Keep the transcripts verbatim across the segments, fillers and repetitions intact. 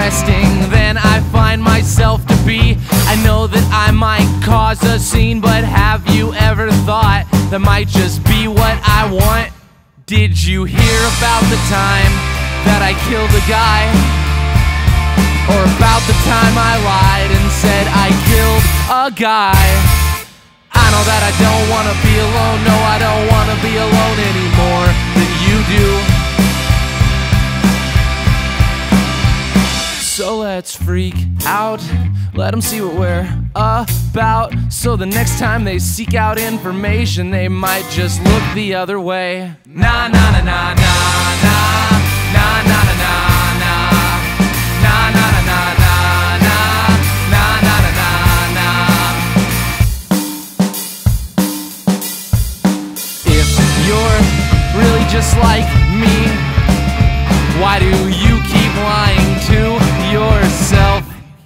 interesting than I find myself to be. I know that I might cause a scene, but have you ever thought that might just be what I want? Did you hear about the time that I killed a guy? Or about the time I lied and said I killed a guy? I know that I don't wanna be alone, no, I don't wanna be alone any more than you do. So let's freak out, let them see what we're about, so the next time they seek out information, they might just look the other way. Na na na na na na, na na na na na, na na na na na, na na na na na. If you're really just like me, why do you keep lying to yourself?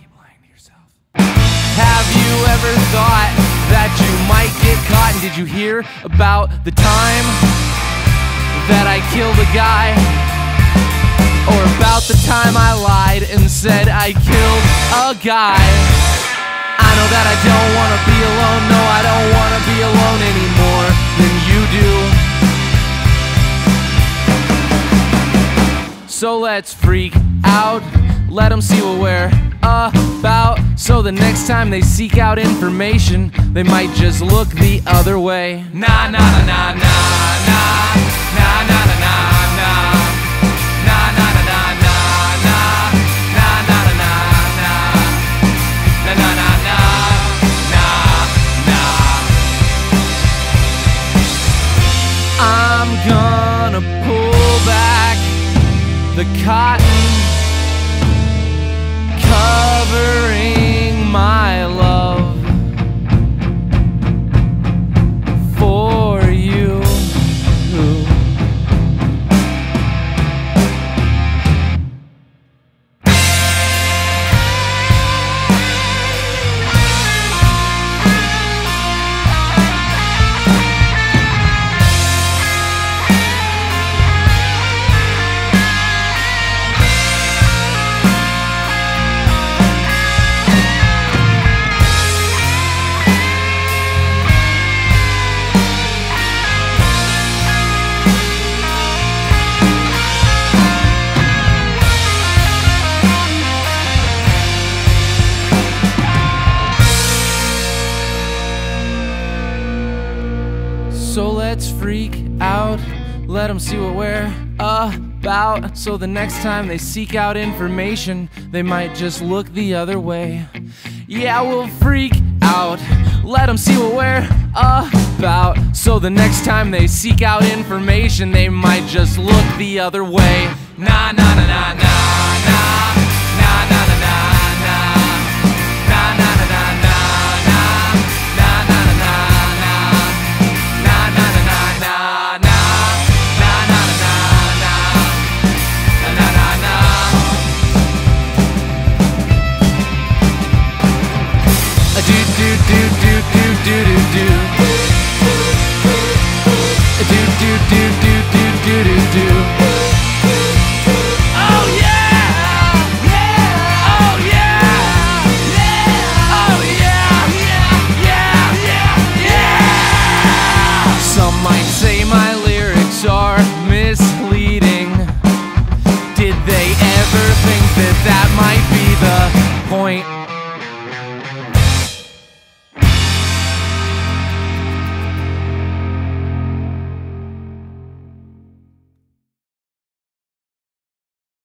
Have you ever thought that you might get caught? And did you hear about the time that I killed a guy? Or about the time I lied and said I killed a guy? I know that I don't wanna be alone, no, I don't wanna be alone any more than you do. So let's freak out, let them see what we're about, so the next time they seek out information, they might just look the other way. Na na na na na na, na na na na na, na na na na na, na na na na na, na na na na na. I'm gonna pull back the cotton covering my love for you. So let's freak out, let them see what we're about, so the next time they seek out information, they might just look the other way. Yeah, we'll freak out, let them see what we're about, so the next time they seek out information, they might just look the other way. Na na na na na na, na na na na na, na na na na na, na na na na na, na na na na na, na na na na na, na na na. A do do do do do do do do. A do do do do do.